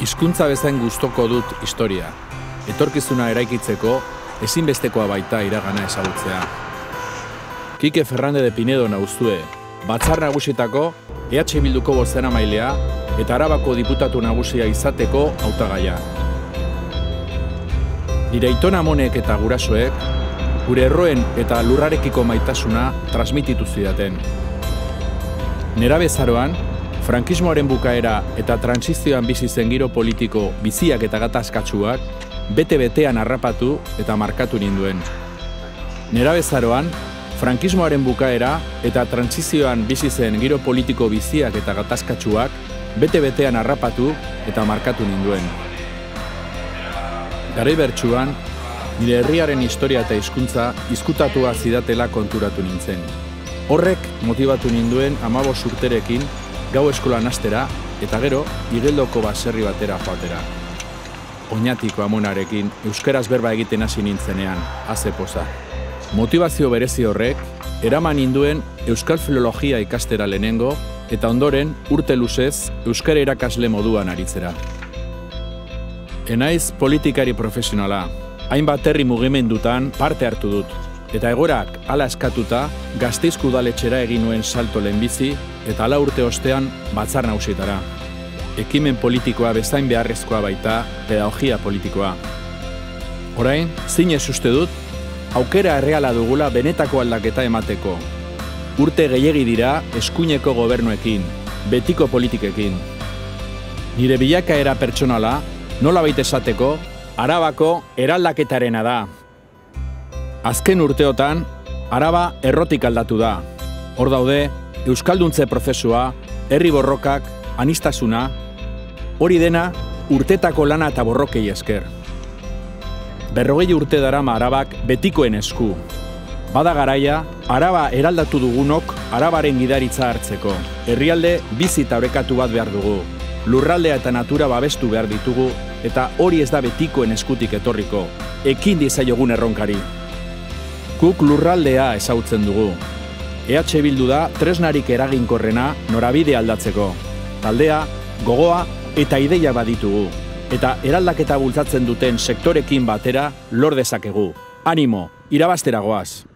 Hizkuntza bezain gustoko dut historia. Etorkizuna eraikitzeko ezinbestekoa baita iragana ezagutzea. Kike Fernández de Pinedo nauzue, Batzar Nagusietako EH Bilduko bozeramailea eta Arabako diputatu nagusia izateko hautagaia. Nire aitona amonek eta gurasoek, gure erroen eta lurrarekiko maitasuna transmititu zidaten. Nerabezaroan, frankismoaren bukaera eta trantsizioan bizi zen giro politiko biziak eta gatazkatsuak bete-betean harrapatu eta markatu ninduen. Nerabezaroan, frankismoaren bukaera eta trantsizioan bizi zen giro politiko biziak eta gatazkatsuak bete-betean harrapatu eta markatu ninduen. Garai bertsuan, nire herriaren historia eta hizkuntza izkutatua zidatela konturatu nintzen. Horrek motibatu ninduen 15 urterekin gau eskolan hastera eta gero Igeldoko baserri batera joatera. Oñatiko amonarekin euskaraz berba egiten hasi nintzenean, poza. Motivazio berezi horrek eraman ninduen euskal filologia ikastera lehenengo eta ondoren urte luzez euskara irakasle moduan aritzera. Enaiz politikari profesionala, hainbat herri mugimendutan parte hartu dut, eta egorak hala eskatuta Gasteizko udaletxera egin nuen salto lehenbizi eta 4 urte ostean Batzar Nagusietara. Ekimen politikoa bezain beharrezkoa baita pedagogia politikoa. Orain, zinez uste dut, aukera erreala dugula benetako aldaketa emateko. Urte gehiegi dira eskuineko gobernuekin, betiko politikekin. Nire bilakaera pertsonala, nolabait esateko, Arabako eraldaketarena da. Azken urteotan, Araba errotik aldatu da. Hor daude, euskalduntze prozesua, herri borrokak, aniztasuna, hori dena urtetako lana eta borrokei esker. 40 urte darama Arabak betikoen esku. Bada garaia, Araba eraldatu dugunok Arabaren gidaritza hartzeko. Herrialde bizi eta orekatu bat behar dugu. Lurraldea eta natura babestu behar ditugu eta hori ez da betikoen eskutik etorriko. Ekin diezaiogun erronkari. Guk lurraldea ezagutzen dugu. EH Bildu da tresnarik eraginkorrena norabide aldatzeko. Taldea, gogoa eta ideia baditugu. Eta eraldaketa bultzatzen duten sektorekin batera lor dezakegu. Animo, irabaztera goaz!